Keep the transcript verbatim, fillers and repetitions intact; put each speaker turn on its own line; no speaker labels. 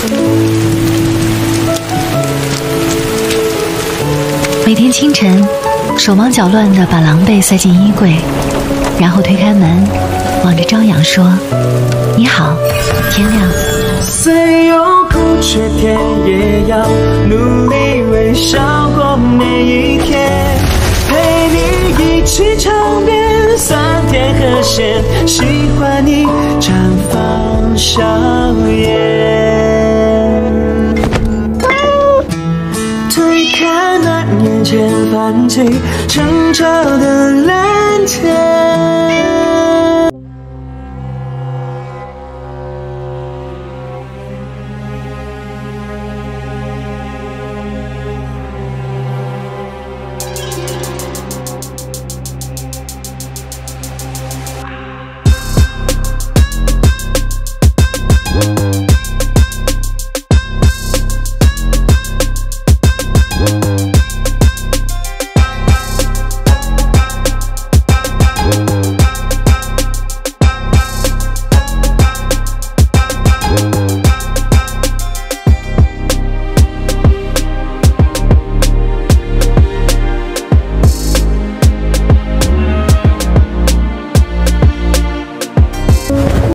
每天清晨，手忙脚乱地把狼狈塞进衣柜，然后推开门，望着朝阳说：“你好，天亮。”
虽有苦，却偏也要努力微笑过每一天，陪你一起尝遍酸甜和咸，喜欢你绽放笑颜。推开门，眼前泛起澄澈的蓝天。